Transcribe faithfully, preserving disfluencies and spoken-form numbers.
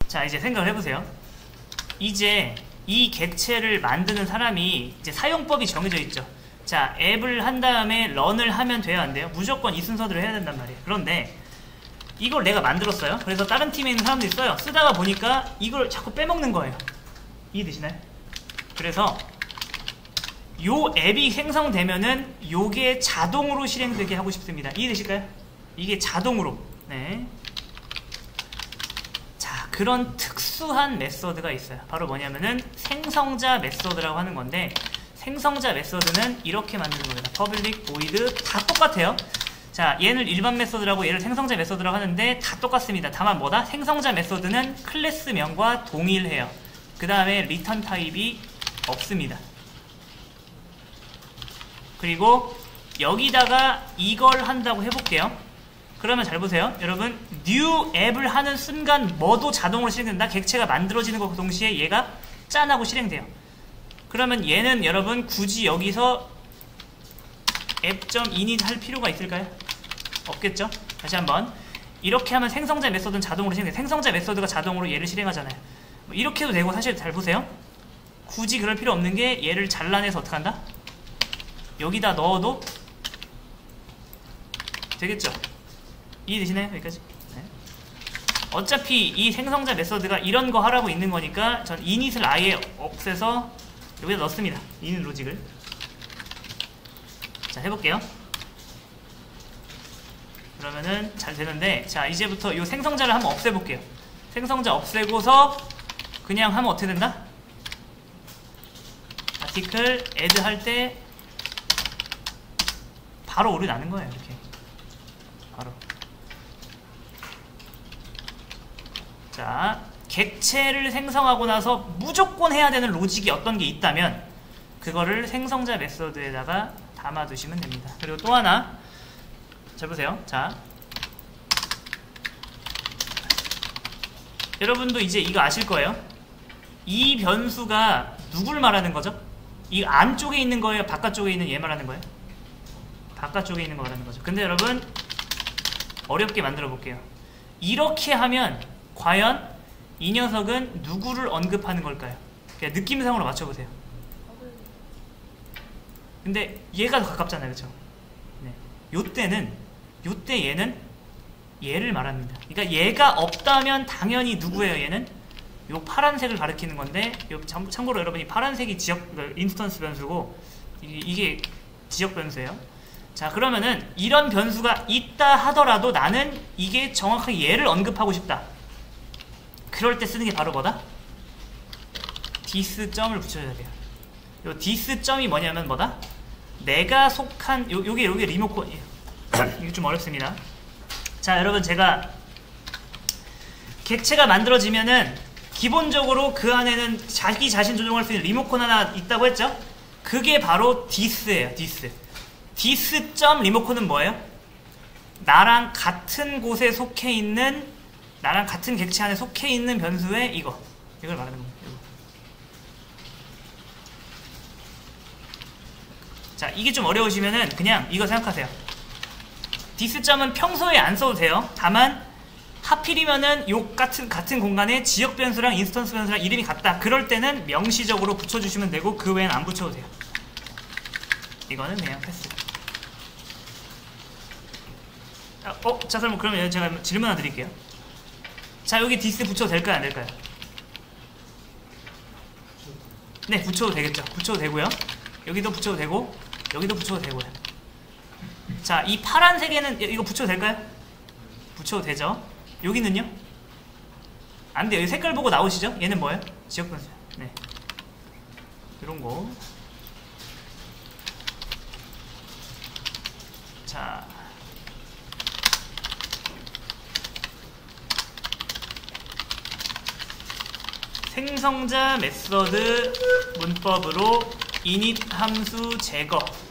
자, 이제 생각을 해보세요. 이제 이 객체를 만드는 사람이 이제 사용법이 정해져 있죠. 자, 앱을 한 다음에 런을 하면 돼요, 안 돼요? 무조건 이 순서대로 해야 된단 말이에요. 그런데 이걸 내가 만들었어요. 그래서 다른 팀에 있는 사람들이 써요. 쓰다가 보니까 이걸 자꾸 빼먹는 거예요. 이해되시나요? 그래서 요 앱이 생성되면은 요게 자동으로 실행되게 하고 싶습니다. 이해되실까요? 이게 자동으로. 네. 자, 그런 특수한 메서드가 있어요. 바로 뭐냐면은 생성자 메서드라고 하는 건데, 생성자 메서드는 이렇게 만드는 겁니다. public void 다 똑같아요. 자, 얘는 일반 메서드라고 얘를 생성자 메서드라고 하는데 다 똑같습니다. 다만 뭐다? 생성자 메서드는 클래스명과 동일해요. 그 다음에 리턴 타입이 없습니다. 그리고 여기다가 이걸 한다고 해볼게요. 그러면 잘 보세요. 여러분, new 앱을 하는 순간 뭐도 자동으로 실행된다. 객체가 만들어지는 것과 동시에 얘가 짠하고 실행돼요. 그러면 얘는 여러분 굳이 여기서 앱.init 할 필요가 있을까요? 없겠죠? 다시 한번, 이렇게 하면 생성자 메서드는 자동으로 실행돼요. 생성자 메서드가 자동으로 얘를 실행하잖아요. 뭐 이렇게 해도 되고, 사실 잘 보세요. 굳이 그럴 필요 없는 게 얘를 잘라내서 어떻게 한다? 여기다 넣어도 되겠죠? 이해되시나요? 여기까지? 네. 어차피 이 생성자 메서드가 이런 거 하라고 있는 거니까 전 init을 아예 없애서 여기다 넣습니다. init 로직을. 자, 해볼게요. 그러면은 잘 되는데, 자, 이제부터 이 생성자를 한번 없애볼게요. 생성자 없애고서 그냥 하면 어떻게 된다? 아티클 add 할 때 바로 오류 나는 거예요. 이렇게 바로. 자, 객체를 생성하고 나서 무조건 해야 되는 로직이 어떤 게 있다면 그거를 생성자 메서드에다가 담아 두시면 됩니다. 그리고 또 하나, 잘 보세요. 자, 여러분도 이제 이거 아실 거예요. 이 변수가 누굴 말하는 거죠? 이 안쪽에 있는 거예요? 바깥쪽에 있는 얘 말하는 거예요? 바깥쪽에 있는 거 말하는 거죠. 근데 여러분, 어렵게 만들어 볼게요. 이렇게 하면 과연 이 녀석은 누구를 언급하는 걸까요? 그냥 느낌상으로 맞춰보세요. 근데 얘가 더 가깝잖아요, 그쵸? 네. 요때는, 요때 얘는 얘를 말합니다. 그러니까 얘가 없다면 당연히 누구예요, 얘는? 요 파란색을 가리키는 건데, 요 참, 참고로 여러분이 파란색이 지역, 인스턴스 변수고, 이게, 이게 지역 변수예요. 자, 그러면은 이런 변수가 있다 하더라도 나는 이게 정확하게 얘를 언급하고 싶다. 그럴 때 쓰는 게 바로 뭐다? this 점을 붙여줘야 돼요. 요 this 점이 뭐냐면 뭐다? 내가 속한, 요, 요게, 요게 리모컨, 이게 좀 어렵습니다. 자, 여러분, 제가 객체가 만들어지면은 기본적으로 그 안에는 자기 자신 조종할 수 있는 리모컨 하나 있다고 했죠? 그게 바로 this예요, this. this 점 리모컨은 뭐예요? 나랑 같은 곳에 속해 있는, 나랑 같은 객체 안에 속해 있는 변수의 이거, 이걸 말하는 거예요. 이거. 자, 이게 좀 어려우시면은 그냥 이거 생각하세요. this 점은 평소에 안 써도 돼요. 다만 하필이면은 요 같은 같은 공간에 지역 변수랑 인스턴스 변수랑 이름이 같다. 그럴 때는 명시적으로 붙여주시면 되고, 그 외엔 안 붙여도 돼요. 이거는 그냥 패스. 어? 자, 그럼 그러면 제가 질문 하나 드릴게요. 자, 여기 this 붙여도 될까요, 안 될까요? 네, 붙여도 되겠죠. 붙여도 되고요. 여기도 붙여도 되고, 여기도 붙여도 되고요. 자, 이 파란색에는 이거 붙여도 될까요? 붙여도 되죠. 여기는요? 안 돼요. 색깔 보고 나오시죠? 얘는 뭐예요? 지역 변수. 네, 이런 거. 자, 생성자 메서드 문법으로 init 함수 제거.